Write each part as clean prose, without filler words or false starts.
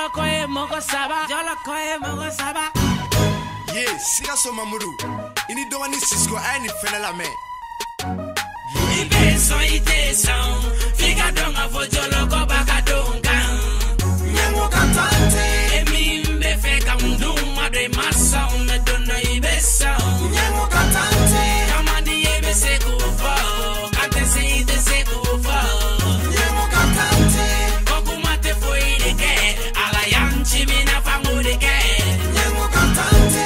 lo cogemos con Saba. Yo lo cogemos con Saba. Yeah, siga so mamuru. Ini do ani Cisco ani fenela me. Ibe so ite sound. Figa donga fo yo lo ko baka donga. Nyango cantante. Emi mbe feka mduma de massa me donna ibe sound. Nyango cantante. Kama di ebe se kufa. Kante se ite se kufa. Nyango cantante. Kokumate fo ide ke. Ala yanchi mina fangu de ke. Nyango cantante.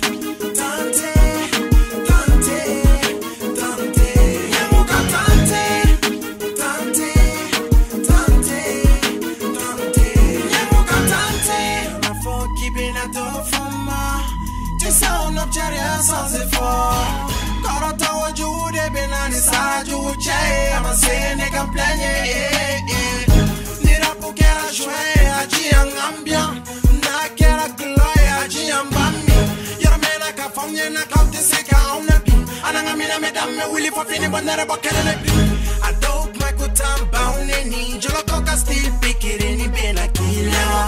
Sans effort, quand on t'en joue des bénanes, ça joue chez ma scène et qu'un plaignait. Nira pour qu'elle a joué, a dit un ambiant, n'a qu'elle a gloire, a dit un bami. Yamena ka famille n'a qu'à te séquer en nabi. Anangamina mesdames, mais oui, il faut finir bonne heure qu'elle est plus. I don't make a time bound any. Je le coca still pick it any bena kill.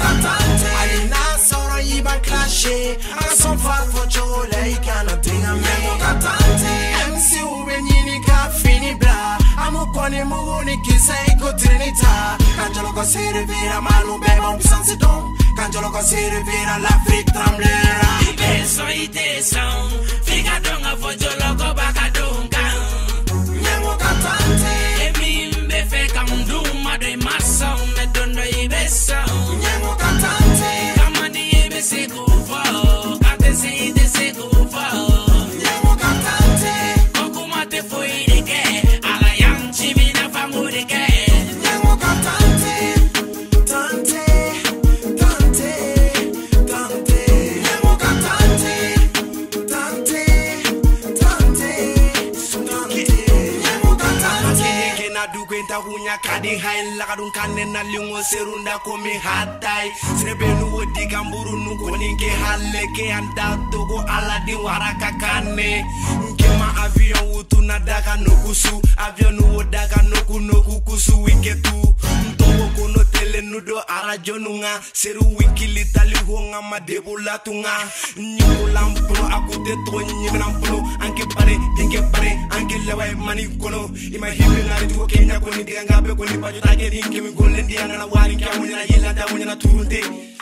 I na soro iban clashe. I son fat for chole I cannot think I'm me cantante. MC ubenyini ka fini bla. Amo kone muuni kisa iko trinita. Canjolo ko servira manu beba puissance don. Canjolo ko servira l'Afrique tremblera. Ibe so ite sound. Figa donga fo jolo ko baka donga. Nyango cantante. Emi mbe feka mduma de massa me donna ibe sound. Nyango cantante. Kama di ebe se kufa. Kante se ite se kufa. Nyango cantante. Kokumate fo ide ke. Ala yanchi mina fangu de ke. Nyango cantante. Tante. Tante. Tante. Nyango cantante. Tante. Tante. Tante. Nyango cantante. Kena du kwenta hunya kadi hain lakadun kanen na lingo serunda komi hatai. Srebenu wodi gamburu nuko ninge halle ke anda togo ala di waraka kane. Nkema avion wutu na daga nokusu. Avion nu daga noku kusu wiketu. Ntogo kono tele nudo ara jonunga. Seru wikili tali honga madebo latunga. Nyiko lampuno akute to nyimlampuno. Anke pare anke lewa mani kono. Ima hibi ngari tuko kenya koni diga ngabe koni pajo tage dinke mi golen diga na wari kya munya na yela da munya na turunte.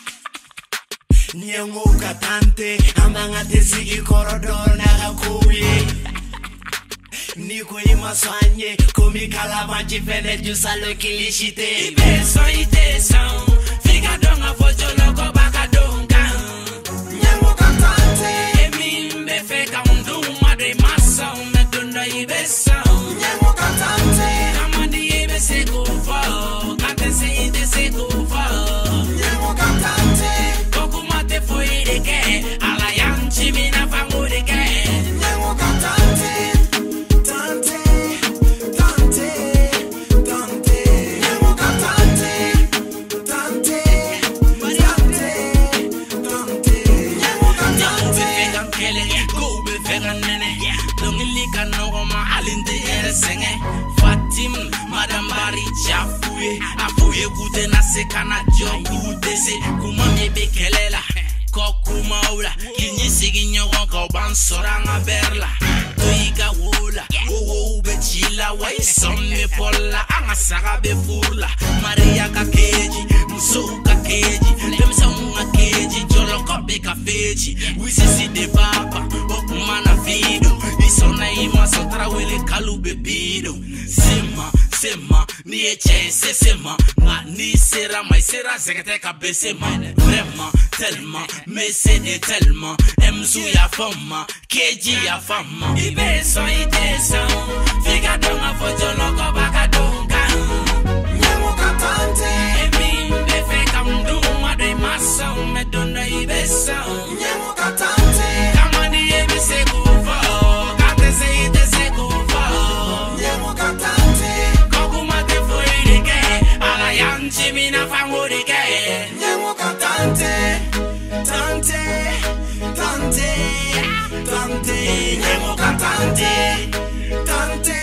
Nyango cantante, amanga tesigi korodor na gakuye. Niko ima soanye, komi kalabanchi fene jusalo kilishite. Ibe so ite sound. Figa donga fo jolo ko baka donga. Nyango cantante. Emi mbe feka mduma de massa me donna ibe sound. Nyango cantante. Kama di ebe se kufa. Kante se ite se kufa. Nyango cantante. Kokumate fo ide ke. Ala yanchi mina fangu de ke. Nyango cantante. Tante. Tante. Tante. Nyango cantante. Tante. Tante. Tante. Nyango cantante. Fegan kele, go be fegan nene. Dongili kanogoma alinde ere senge. Fatim, Madame Bari Chafuye. Afuye kute na sekana jogu dese. Kuma mebe kelela. Kokuma ula. Kinyi sigi nyogon ka ban soranga berla. Toiga wola. Owo ube chila. Wai somme pola. Anga saga be furla. Maria ka keji. Muso ka keji. Demsa unga keji. Jolo kobe ka feji. Wisisi de papa. Okuma na fido. Isona ima sotra wele kalu bebido. Sema, ni eche se sema. Nga ni sera mai sera zegete ka besema. Vraiment, tellement, mais c'est de tellement. Mzu ya fama, keji ya fama. Ibe so ite sound. Figa donga fo jolo ko baka donga. Nyango cantante. Emi mbe feka mduma de massa me donna ibe sound. Nyango cantante. Kama di ebe se kufa. Kante se ite se kufa. Nyango cantante. Kokumate fo ide ke. Ala yanchi mina fangu de ke. Nyango cantante. Tante. Tante. Tante. Nyango cantante. Tante.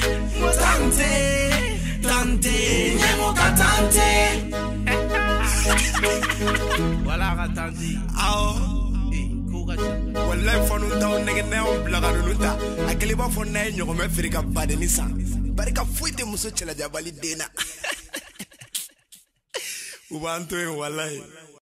Tante. Tante. Nyango cantante. ka tanti. Awo. Ko ka ca. Wallahi fonu taw nege ne on blaga nunu ta. Akeli ba fonna e nyogo me frika badeni sa. Barika fuite muso chela jabali dena. Ubanto en wallahi.